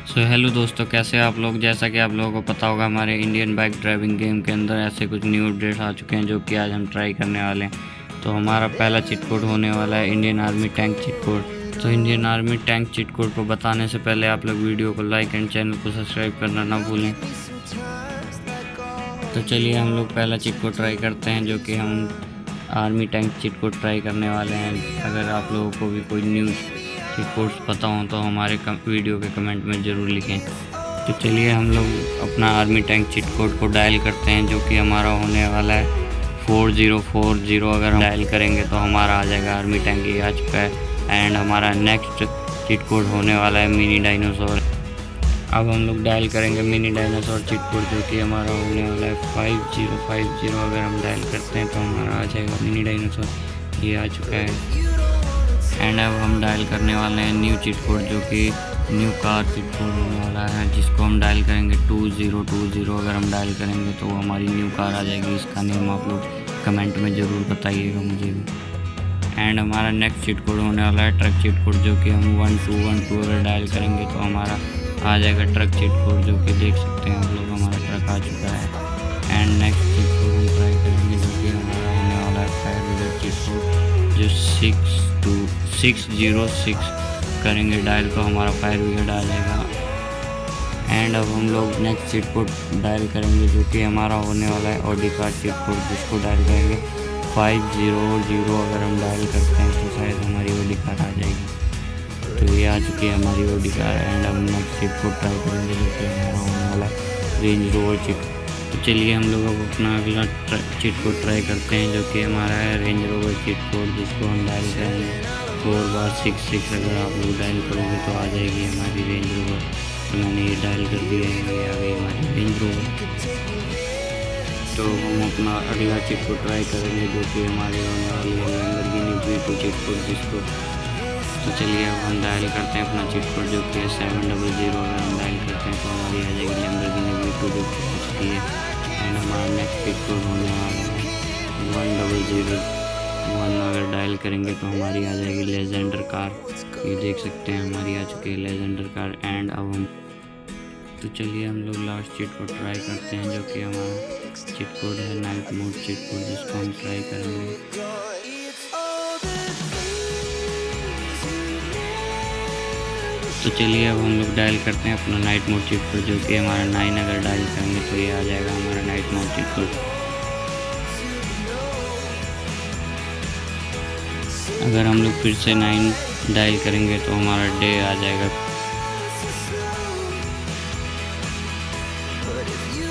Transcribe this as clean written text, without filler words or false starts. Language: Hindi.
हेलो दोस्तों, कैसे हैं आप लोग। जैसा कि आप लोगों को पता होगा, हमारे इंडियन बाइक ड्राइविंग गेम के अंदर ऐसे कुछ न्यू अपडेट्स आ चुके हैं जो कि आज हम ट्राई करने वाले हैं। तो हमारा पहला चीट कोड होने वाला है Indian army tank cheat code. तो Indian army tank cheat code को बताने से पहले आप लोग वीडियो को लाइक एंड चैनल को सब्सक्राइब करना ना भूलें। तो चलिए हम लोग पहला चीट कोड ट्राई करते हैं, जो कि हम army tank cheat code try करने वाले हैं। अगर आप लोगों को भी कोई न्यू चीट कोड्स पता हो तो हमारे वीडियो के कमेंट में ज़रूर लिखें। तो चलिए हम लोग अपना आर्मी टैंक चीट कोड को डायल करते हैं, जो कि हमारा होने वाला है 4040। अगर हम डायल करेंगे तो हमारा आ जाएगा आर्मी टैंक, ये आ चुका है। एंड हमारा नेक्स्ट चीट कोड होने वाला है मिनी डायनासोर। अब हम लोग डायल करेंगे मिनी डायनासोर चीट कोड, जो कि हमारा होने वाला है 5050। अगर हम डायल करते हैं तो हमारा आ जाएगा मिनी डायनासोर, ये आ चुका है। एंड अब हम डायल करने वाले हैं न्यू चीट कोड, जो कि न्यू कार चीट कोड होने वाला है, जिसको हम डायल करेंगे 2020। अगर हम डायल करेंगे तो हमारी न्यू कार आ जाएगी। इसका नेम आप लोग कमेंट में ज़रूर बताइएगा मुझे भी। एंड हमारा नेक्स्ट चीट कोड होने वाला है ट्रक चीट कोड, जो कि हम 1212 अगर डायल करेंगे तो हमारा आ जाएगा ट्रक चीट कोड, जो कि देख सकते हैं आप लोग हमारा ट्रक आ चुका है। एंड नेक्स्ट चीट कोड हम ट्राई करेंगे, जो कि हमारा होने वाला है फायर ब्रिगेड चीट कोड, जो 606 करेंगे डायल तो हमारा फायर ब्रिगेड आ जाएगा। एंड अब हम लोग नेक्स्ट चीट कोड डायल करेंगे, जो कि हमारा होने वाला है ऑडी कार चीट कोड, जिसको डायल करेंगे 500। अगर हम डायल करते हैं तो शायद हमारी ऑडी कार आ जाएगी। तो ये आ चुकी है हमारी ऑडी कार। एंड हम नेक्स्ट चीट कोड ट्राई करेंगे, जो कि हमारा होने वाला है रेंज रोवर चीट। तो चलिए हम लोग अब अपना अगला चीट कोड ट्राई करते हैं, जो कि हमारा है रेंज रोवर चीट कोड, जिसको हम डायल करेंगे 4×66। अगर आप लोग डायल करोगे तो आ जाएगी हमारी रेंज रोवर। तो मैंने ये डायल कर दिया है, ये आ गई हमारी रेंज रोवर। तो हम अपना अगला चीट कोड ट्राई करेंगे, जो कि हमारे होने वाली है लैम्बोर्गिनी V2 चीट कोड, जिसको तो चलिए अब हम डायल करते हैं अपना चीट कोड, जो कि है 700। अगर हम डायल करते हैं तो हमारी आ जाएगी लैम्बोर्गिनी V2, जो कि हो चुकी है। एंड हमारा नेक्स्ट चीट कोड होने वाला है 1001। अगर डायल करेंगे तो हमारी आ जाएगी लेजेंडर कार, ये देख सकते हैं हमारी आ चुकी है लेजेंडर कार। एंड अब हम तो चलिए हम लोग लास्ट चीट कोड ट्राई करते हैं, जो कि हमारा चीट कोड है नाइट मोड चीट कोड, जिसको हम ट्राई करेंगे। तो चलिए अब हम लोग डायल करते हैं अपना नाइट मोड चीट कोड, जो कि हमारा 9। अगर डायल करेंगे तो ये आ जाएगा हमारा नाइट मोड चीट कोड। अगर हम लोग फिर से 9 डायल करेंगे तो हमारा डे आ जाएगा।